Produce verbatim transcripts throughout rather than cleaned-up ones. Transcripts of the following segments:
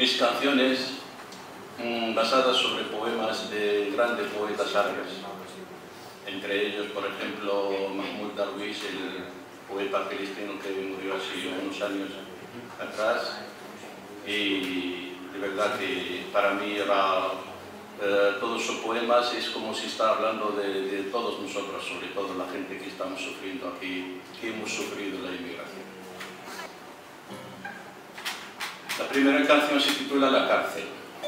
mis canciones mmm, basadas sobre poemas de grandes poetas árabes, entre ellos, por ejemplo, Mahmoud Darwish, el poeta filistino que murió hace unos años atrás, y de verdad que para mí era, eh, todos sus poemas es como si está hablando de, de todos nosotros, sobre todo la gente que estamos sufriendo aquí, que hemos sufrido la inmigración. La primera canción se titula La cárcel.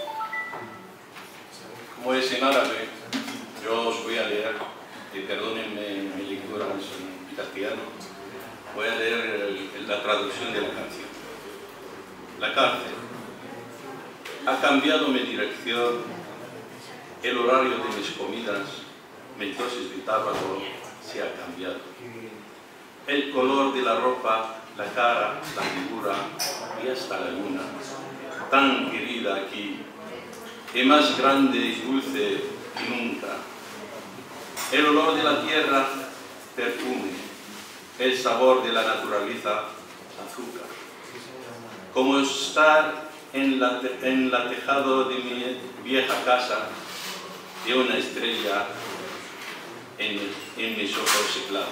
Como es en árabe, yo os voy a leer, y perdónenme mi lectura en castellano, voy a leer el, el, la traducción de la canción. La cárcel. Ha cambiado mi dirección, el horario de mis comidas, mi dosis de tabaco se ha cambiado. El color de la ropa, la cara, la figura y hasta la luna, tan querida aquí, y más grande y dulce que nunca. El olor de la tierra, perfume, el sabor de la naturaleza, azúcar. Como estar en la, en la tejado de mi vieja casa y una estrella en, en mis ojos claros.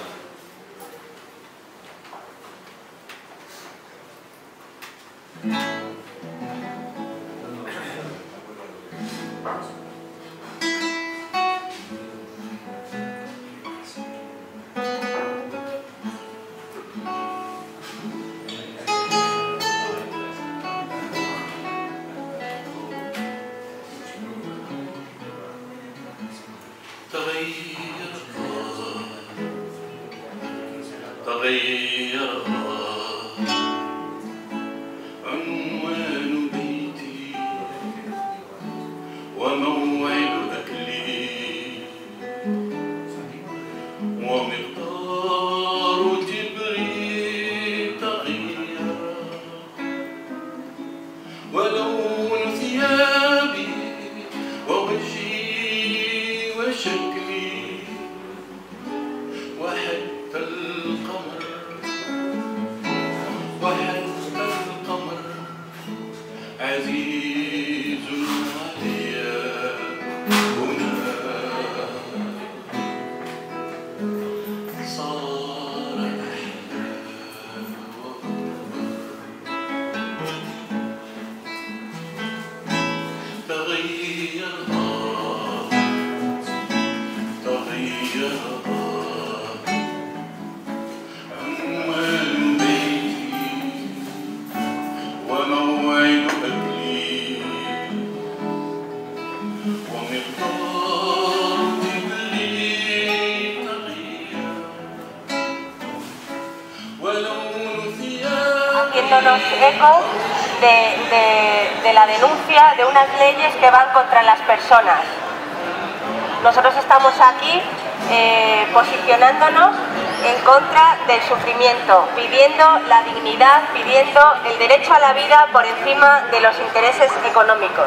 Haciéndonos eco de, de, de la denuncia de unas leyes que van contra las personas. Nosotros estamos aquí eh, posicionándonos en contra del sufrimiento, pidiendo la dignidad, pidiendo el derecho a la vida por encima de los intereses económicos.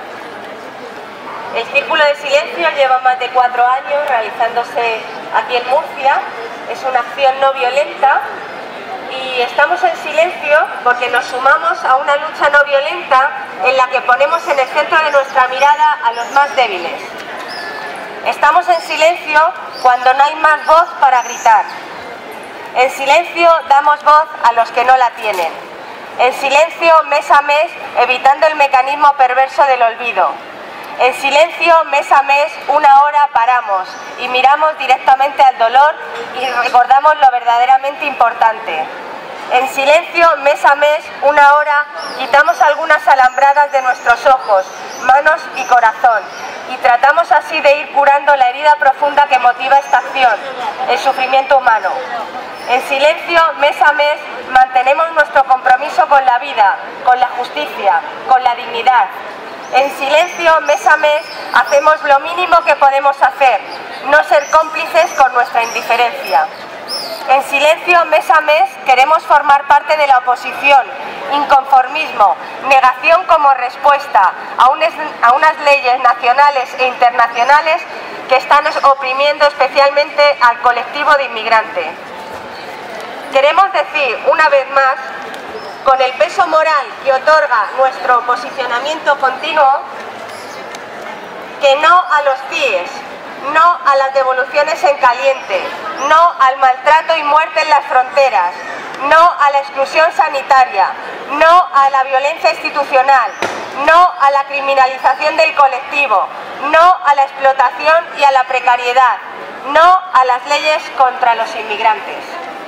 El Círculo de Silencio lleva más de cuatro años realizándose aquí en Murcia. Es una acción no violenta y estamos en silencio porque nos sumamos a una lucha no violenta en la que ponemos en el centro de nuestra mirada a los más débiles. Estamos en silencio cuando no hay más voz para gritar. En silencio damos voz a los que no la tienen. En silencio, mes a mes, evitando el mecanismo perverso del olvido. En silencio, mes a mes, una hora paramos y miramos directamente al dolor y recordamos lo verdaderamente importante. En silencio, mes a mes, una hora, quitamos algunas alambradas de nuestros ojos, manos y corazón y tratamos así de ir curando la herida profunda que motiva esta acción, el sufrimiento humano. En silencio, mes a mes, mantenemos nuestro compromiso con la vida, con la justicia, con la dignidad. En silencio, mes a mes, hacemos lo mínimo que podemos hacer, no ser cómplices con nuestra indiferencia. En silencio, mes a mes, queremos formar parte de la oposición, inconformismo, negación como respuesta a, un, a unas leyes nacionales e internacionales que están oprimiendo especialmente al colectivo de inmigrantes. Queremos decir, una vez más, con el peso moral que otorga nuestro posicionamiento continuo, que no a los C I E S, no a las devoluciones en caliente, no al maltrato y muerte en las fronteras, no a la exclusión sanitaria, no a la violencia institucional, no a la criminalización del colectivo, no a la explotación y a la precariedad, no a las leyes contra los inmigrantes.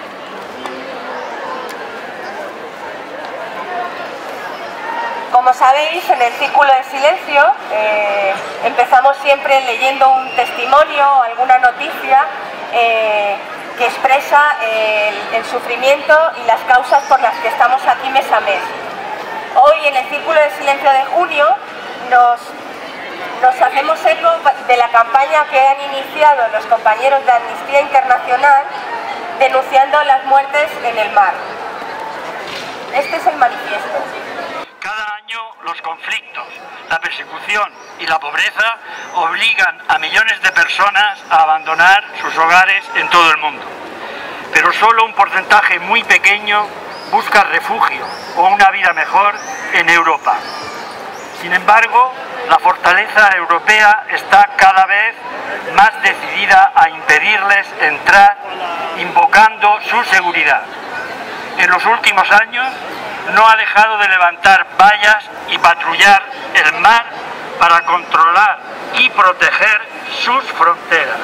Como sabéis, en el Círculo de Silencio eh, empezamos siempre leyendo un testimonio o alguna noticia eh, que expresa el, el sufrimiento y las causas por las que estamos aquí mes a mes. Hoy, en el Círculo de Silencio de junio, nos, nos hacemos eco de la campaña que han iniciado los compañeros de Amnistía Internacional denunciando las muertes en el mar. Este es el manifiesto. Cada año los conflictos, la persecución y la pobreza obligan a millones de personas a abandonar sus hogares en todo el mundo. Pero solo un porcentaje muy pequeño busca refugio o una vida mejor en Europa. Sin embargo, la fortaleza europea está cada vez más decidida a impedirles entrar, invocando su seguridad. En los últimos años, no ha dejado de levantar vallas y patrullar el mar para controlar y proteger sus fronteras.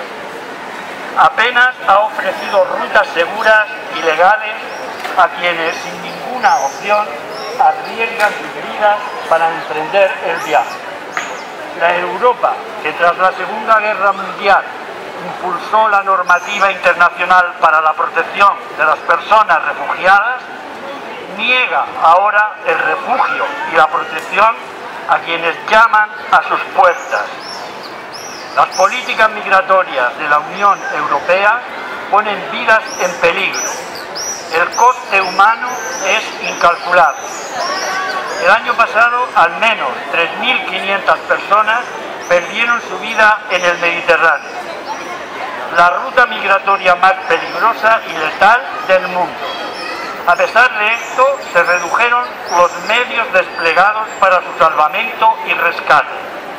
Apenas ha ofrecido rutas seguras y legales a quienes sin ninguna opción arriesgan sus vidas para emprender el viaje. La Europa, que tras la Segunda Guerra Mundial impulsó la normativa internacional para la protección de las personas refugiadas, niega ahora el refugio y la protección a quienes llaman a sus puertas. Las políticas migratorias de la Unión Europea ponen vidas en peligro. El coste humano es incalculable. El año pasado, al menos tres mil quinientas personas perdieron su vida en el Mediterráneo, la ruta migratoria más peligrosa y letal del mundo. A pesar de esto, se redujeron los medios desplegados para su salvamento y rescate.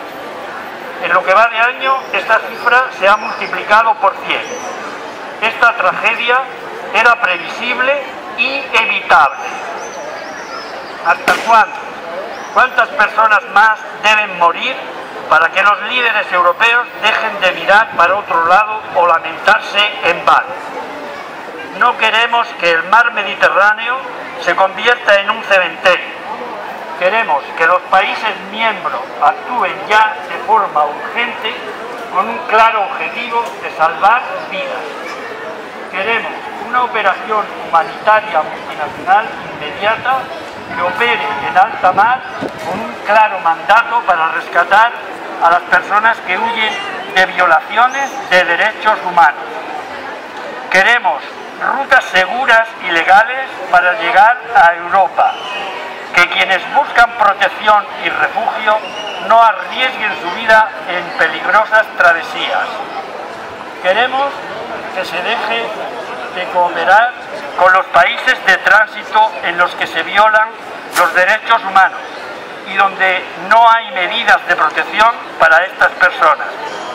En lo que va de año, esta cifra se ha multiplicado por cien. Esta tragedia era previsible y evitable. ¿Hasta cuándo? ¿Cuántas personas más deben morir para que los líderes europeos dejen de mirar para otro lado o lamentarse en vano? No queremos que el mar Mediterráneo se convierta en un cementerio. Queremos que los países miembros actúen ya de forma urgente con un claro objetivo de salvar vidas. Queremos una operación humanitaria multinacional inmediata que opere en alta mar con un claro mandato para rescatar a las personas que huyen de violaciones de derechos humanos. Queremos rutas seguras y legales para llegar a Europa, que quienes buscan protección y refugio no arriesguen su vida en peligrosas travesías. Queremos que se deje de cooperar con los países de tránsito en los que se violan los derechos humanos y donde no hay medidas de protección para estas personas.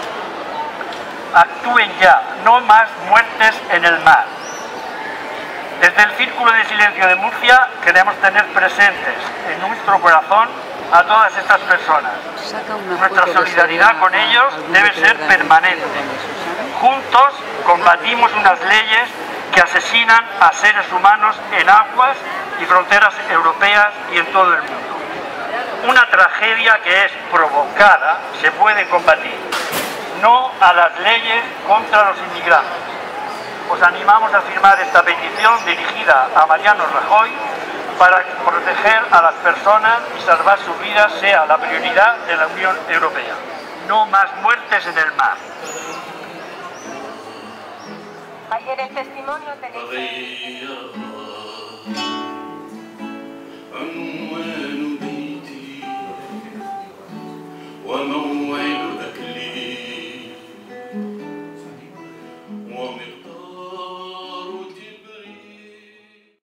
Actúen ya, no más muertes en el mar. Desde el Círculo de Silencio de Murcia queremos tener presentes en nuestro corazón a todas estas personas. Nuestra solidaridad con ellos debe ser permanente. Juntos combatimos unas leyes que asesinan a seres humanos en aguas y fronteras europeas y en todo el mundo. Una tragedia que es provocada se puede combatir, no a las leyes contra los inmigrantes. Os animamos a firmar esta petición dirigida a Mariano Rajoy para que proteger a las personas y salvar sus vidas sea la prioridad de la Unión Europea. No más muertes en el mar. Ayer el testimonio tenéis...